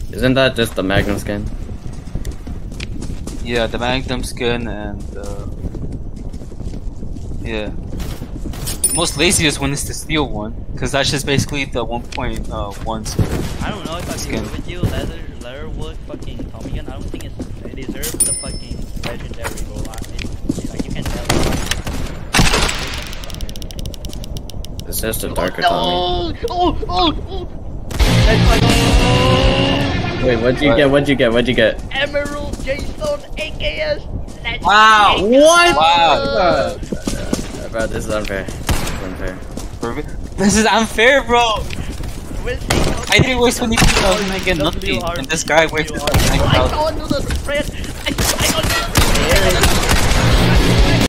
Isn't that just the Magnum skin? Yeah, the Magnum skin and yeah. The most laziest one is the steel one, because that's just basically the 1.1 skin. I don't know if I agree with you. Leatherwood fucking Tommy gun. I don't think it deserves the fucking legendary role. Like you can tell. It's just a darker Tommy. Wait, what'd you get? What'd you get? What'd you get? Emerald J-Stone AKS. Wow! What? Wow! Bro, this is unfair. This is unfair, bro! I didn't waste 22,000 I get nothing, and this guy wasted 9,000. I saw another friend! I